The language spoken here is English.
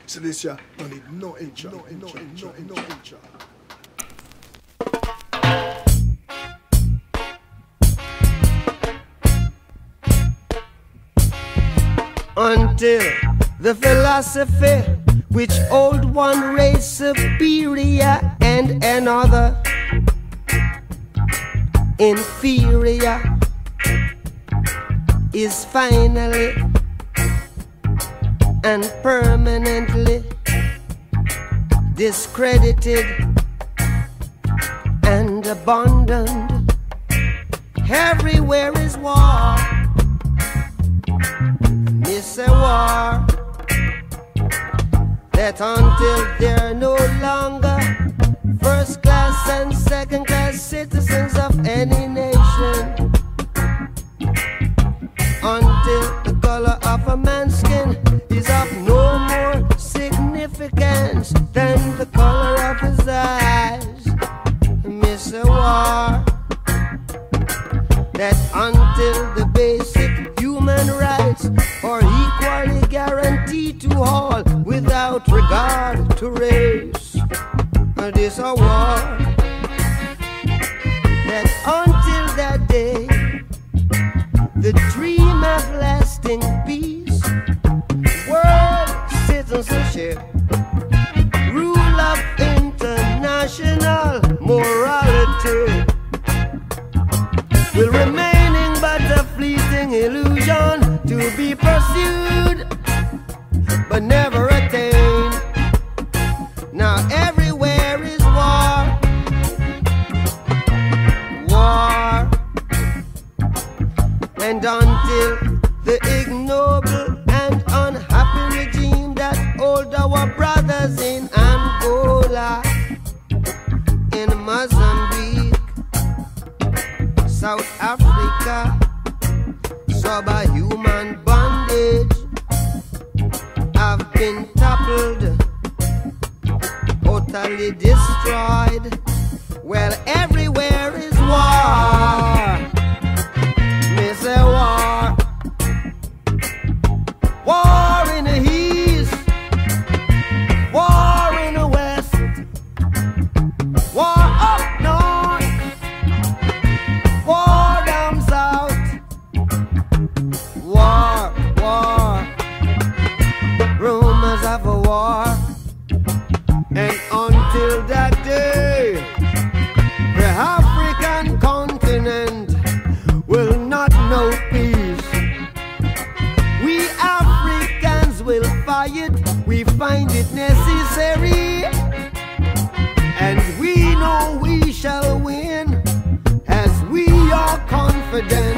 So this year, I need no intro, no intro. Until the philosophy which old one race superior and another inferior is finally and permanently discredited and abandoned. Everywhere is war. It's a war that until they're no longer first class and second class citizens of any nation, until the color of a man's skin is of no more significance than the color of his eyes. Miss a war that until the basic human rights are equally guaranteed to all without regard to race. This a war that until that day, the dream of lasting peace, world citizenship, rule of international morality will remaining but a fleeting illusion to be pursued but never attained. Now everywhere is war, war, and until the ignoble and unhappy regime that hold our brothers in Angola, in Mozambique, South Africa, subhuman bondage have been toppled, totally destroyed. Well, everywhere is war. Miss a war. War in the east, war in the west, war up north, war down south, war, war, rumors of a war. And until that day, the African continent will not know peace. We Africans will fight, we find it necessary, and we know we shall win, as we are confident